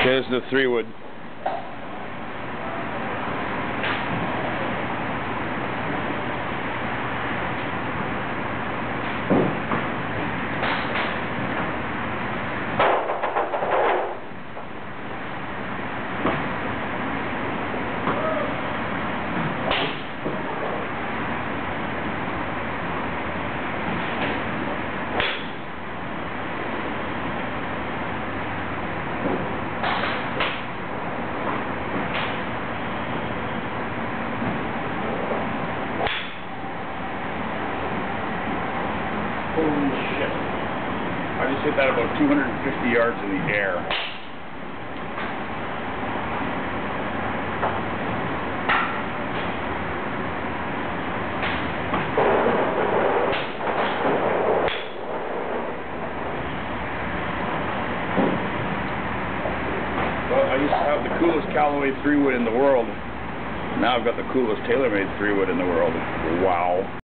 Here's the 3-wood. Holy shit. I just hit that about 250 yards in the air. Well, I used to have the coolest Callaway 3-wood in the world. Now I've got the coolest TaylorMade 3-wood in the world. Wow.